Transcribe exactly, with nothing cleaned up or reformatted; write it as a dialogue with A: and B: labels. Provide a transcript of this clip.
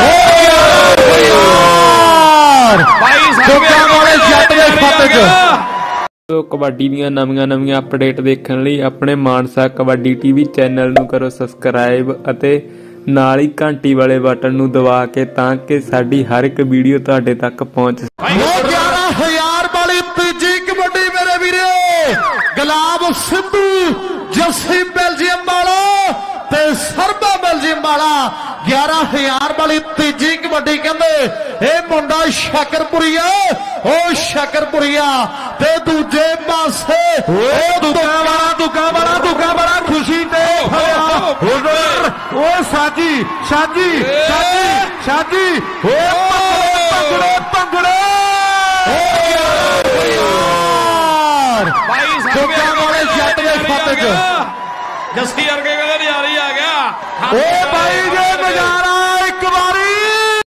A: कबड्डी ਦੀਆਂ ਨਵੀਆਂ ਨਵੀਆਂ ਅਪਡੇਟ ਦੇਖਣ ਲਈ ਆਪਣੇ ਮਾਨਸਾ ਕਬੱਡੀ ਟੀਵੀ ਚੈਨਲ ਨੂੰ ਕਰੋ ਸਬਸਕ੍ਰਾਈਬ ਅਤੇ ਨਾਲ ਹੀ ਘੰਟੀ ਵਾਲੇ ਬਟਨ ਨੂੰ ਦਬਾ ਕੇ ਤਾਂ ਕਿ ਸਾਡੀ ਹਰ ਇੱਕ ਵੀਡੀਓ ਤੁਹਾਡੇ ਤੱਕ ਪਹੁੰਚ ਸਕੇ।
B: ਗਿਆਰਾਂ ਹਜ਼ਾਰ ਵਾਲੀ ਤੀਜੀ ਕਬੱਡੀ ਮੇਰੇ ਵੀਰੋ, ਗੁਲਾਬ ਸਿੱਧੂ ਜੱਸੀ ਬੈਲਜੀਅਮ ਵਾਲਾ ਤੇ ਸਰਬਾ ਬੈਲਜੀਅਮ ਵਾਲਾ। ਗਿਆਰਾਂ ਹਜ਼ਾਰ ਵਾਲੀ ਤੀਜੀ ਕਬੱਡੀ ਕਹਿੰਦੇ ਇਹ ਮੁੰਡਾ ਸ਼ਕਰਪੁਰੀਆ, ਉਹ ਸ਼ਕਰਪੁਰੀਆ ਤੇ ਦੂਜੇ ਪਾਸੇ ਉਹ ਦੁੱਕਾ ਵਾਲਾ ਦੁੱਕਾ ਵਾਲਾ ਦੁੱਕਾ ਵਾਲਾ ਖੁਸ਼ੀ ਤੇ ਉਹ ਸਾਜੀ ਸਾਜੀ ਸਾਜੀ ਸਾਜੀ ਉਹ ਭੰਗੜੇ ਭੰਗੜੇ
C: ਭਾਈ
B: ਦੁੱਕਾ ਵਾਲੇ ਜੱਟ ਦੇ ਖਾਤੇ ਚ
C: ਜੱਸੀ ਵਰਗੇ ਕਹਿੰਦੇ ਨਜ਼ਾਰਾ ਹੀ ਆ ਗਿਆ।
B: ਉਹ ਭਾਈ ਜੇ ਨਜ਼ਾਰਾ